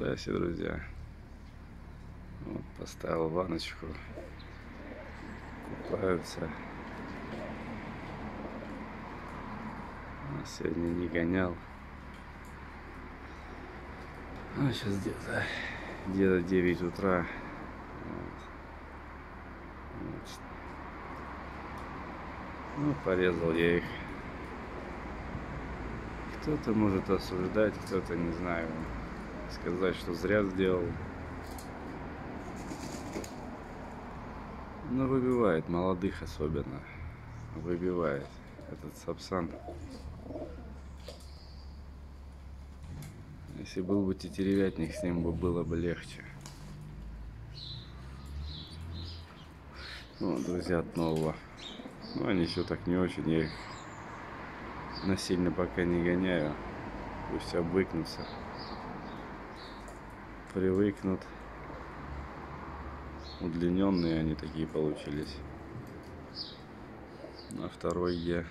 Здравствуйте, друзья. Вот, поставил ванночку. Купаются. Сегодня не гонял. Сейчас где-то 9 утра. Вот. Ну, порезал я их. Кто-то может осуждать, кто-то, не знаю, сказать, что зря сделал. Но выбивает, молодых особенно. Выбивает этот сапсан. Если был бы тетеревятник, с ним бы было бы легче. Ну, друзья от нового. Ну, они еще так не очень. Я их насильно пока не гоняю. Пусть обвыкнутся. Привыкнут. Удлиненные они такие получились. А второй где?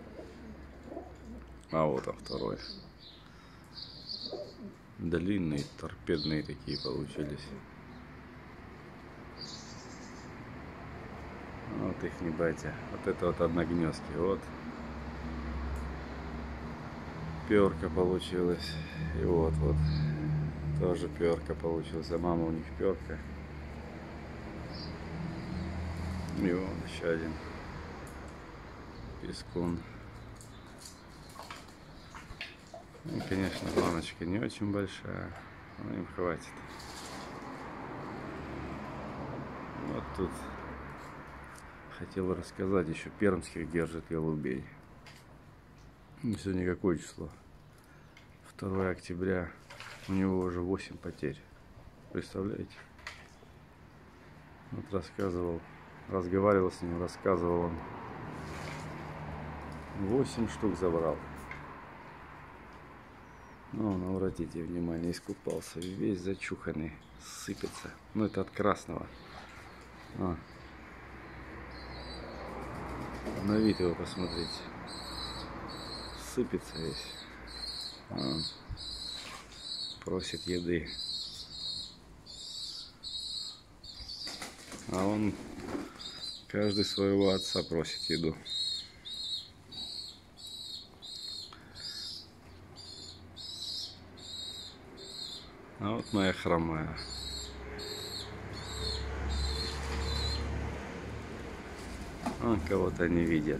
А вот он второй. Длинные, торпедные такие получились. Вот их не батя. Вот это вот одногнездки. Вот. Перка получилась. И вот. Тоже перка получилась. А мама у них перка. И вот еще один. Пескун. Ну, конечно, баночка не очень большая, но им хватит. Вот тут хотел рассказать, еще пермских держит голубей. Сегодня какое число? 2 октября. У него уже 8 потерь. Представляете? Вот разговаривал с ним, рассказывал он. 8 штук забрал. Ну, обратите внимание, искупался, весь зачуханный, сыпется. Ну, это от красного. На вид его посмотрите. Сыпется весь. Просит еды. А он каждый своего отца просит еду. А вот моя хромая. Кого-то не видят.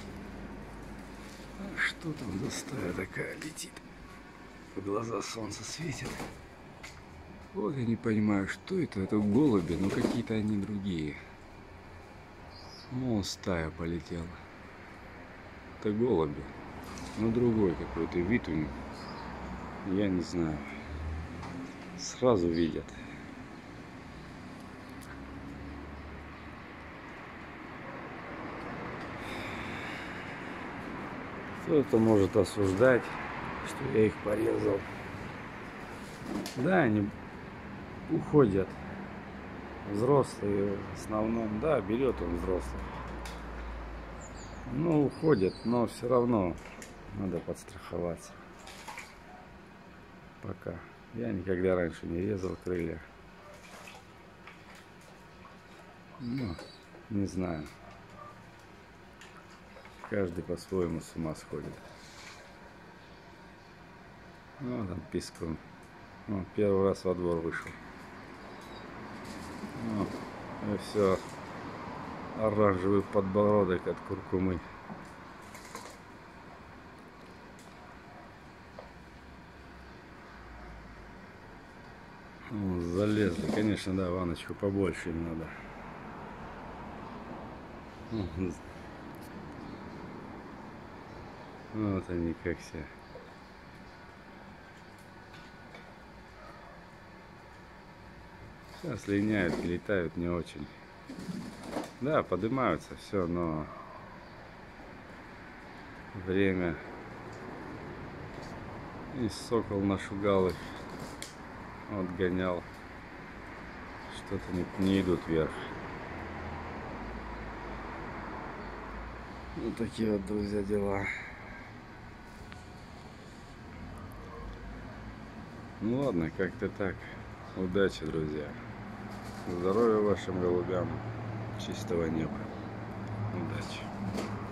Что там за стая такая летит? В глаза солнце светит. Вот я не понимаю, что это. Это голуби, но какие-то они другие. О, стая полетела. Это голуби. Но другой какой-то вид у них. Я не знаю. Сразу видят. Кто-то может осуждать, что я их порезал. Да, они уходят. Взрослые в основном. Да, берет он взрослых. Ну, уходят, но все равно надо подстраховаться. Пока. Я никогда раньше не резал крылья. Ну, не знаю. Каждый по-своему с ума сходит. Ну, там пескун. Ну, первый раз во двор вышел. Ну, и все. Оранжевый подбородок от куркумы. Залезли. Конечно, да, ванночку побольше им надо. Вот они как все. Сейчас линяют, летают не очень. Да, поднимаются все, но время. И сокол нашугал их. Вот гонял. Что-то не идут вверх. Вот такие вот, друзья, дела. Ну ладно, как-то так. Удачи, друзья. Здоровья вашим голубям. Чистого неба. Удачи.